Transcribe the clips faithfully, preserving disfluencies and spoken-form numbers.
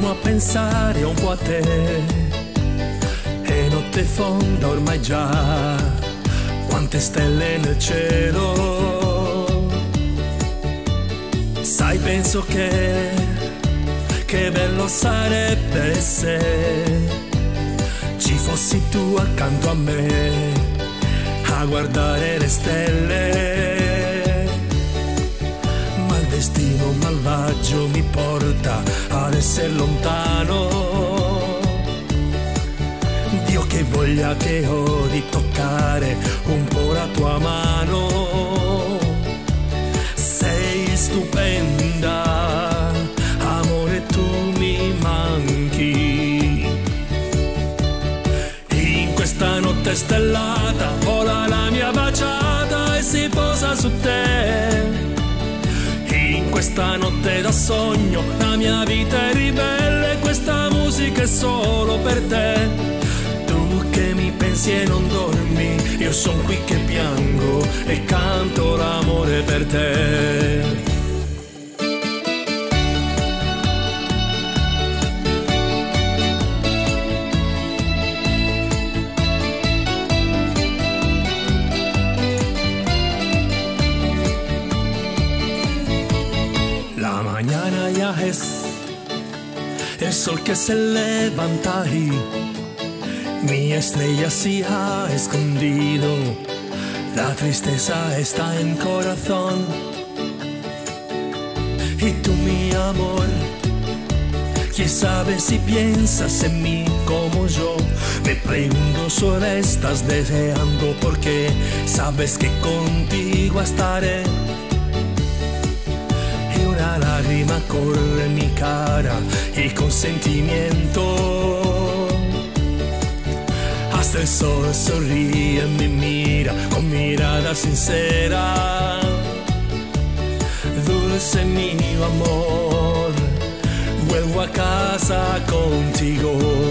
fermo a pensare un po' a te. E notte fonda ormai già, quante stelle nel cielo. Sai, penso che, che bello sarebbe se ci fossi tu accanto a me a guardare le stelle. Ma il destino malvagio mi porta ad essere lontano. Dio che voglia che ho di toccare un po' la tua mano. Sei stupenda, amore, tu mi manchi. In questa notte stellata vola la mia baciata e si posa su te. In questa notte da sogno la mia vita è ribelle, questa musica è solo per te. Tu che mi pensi e non dormi, io son qui che piango e canto l'amore per te. La mañana ya es el sol que se levanta ahí. Mi estrella se ha escondido, la tristeza está en corazón. Y tú, mi amor, quién sabe si piensas en mí como yo. Me pregunto, solo estás deseando porque sabes que contigo estaré. Y una lágrima corre en mi cara y con sentimiento hasta el sol sonríe, me mira con mirada sincera. Dulce mío amor, vuelvo a casa contigo.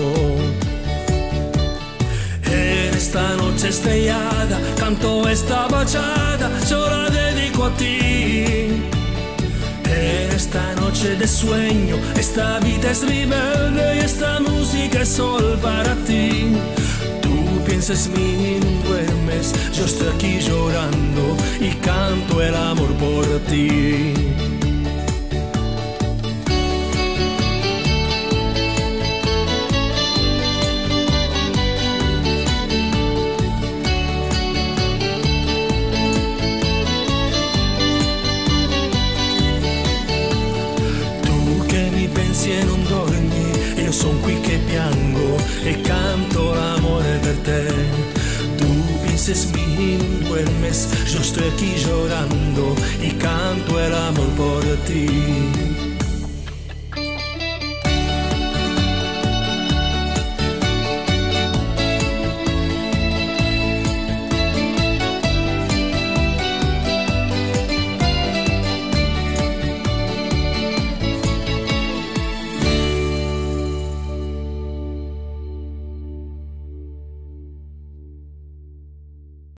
En esta noche estrellada canto esta bachata, yo la dedico a ti. En esta noche de sueño, esta vida es rebelde y esta música es sol para ti. Piensas en mí, no duermes, yo estoy aquí llorando y canto el amor por ti. Tu che mi pensi e non dormi, io son qui che piango e canto l'amore per te. Tu piensas en mí, no duermes, yo estoy aquí llorando y canto el amor por ti.